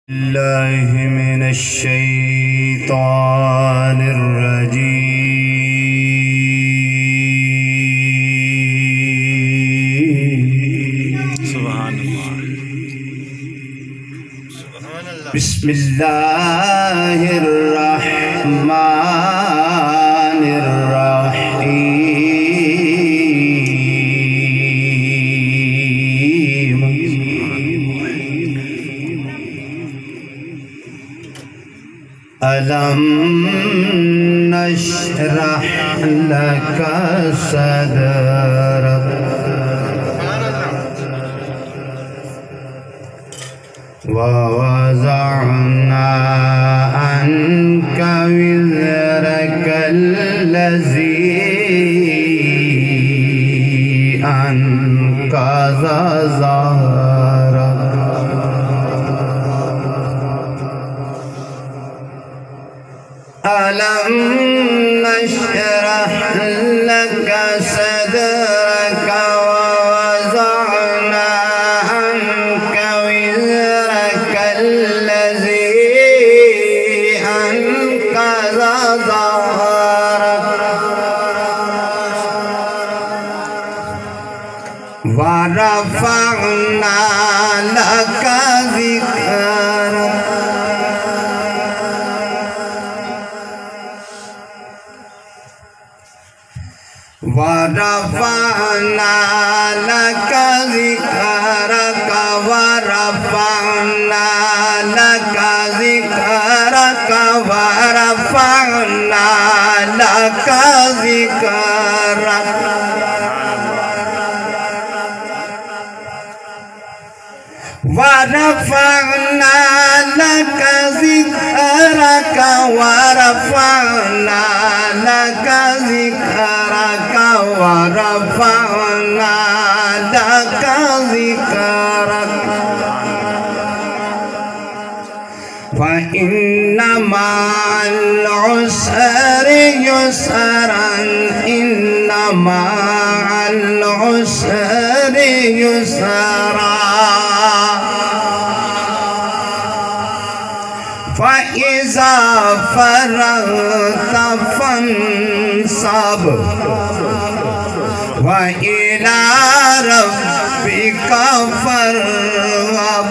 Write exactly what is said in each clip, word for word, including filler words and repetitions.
बिस्मिल्लाहि मिनश शैतानिर रजीम। सुभान अल्लाह। बिस्मिल्लाहिर रहमानिर रहीम। अलम नशरह लका सदरक व वज़अना अन्का विज़रकल्लज़ी अन्क़ज़ ज़हरक। अलम नशरह लका सदरक व वज़अना अन्का विज़रकल्लज़ी अन्क़ज़ ज़हरक व रफ़अना लका ज़िक्रक। वरफ़अना लका ज़िक्रक वरफ़अना लका ज़िक्रक वरफ़अना लका ज़िक्रक। वरफ़अना लका ज़िक्रक वरफ़अना लका ज़िक्रक वरफ़अना लका ज़िक्रक। फ़इन्न मअल उसरि युस्रन इन्न मअल उसरि युस्रा। फ़इज़ा फ़रग़त फ़ंसब व इला रब्बिका फ़रग़ब।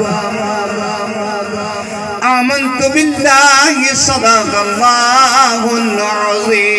आमन्तु बिल्लाहि सदक़ल्लाहुल अज़ीम।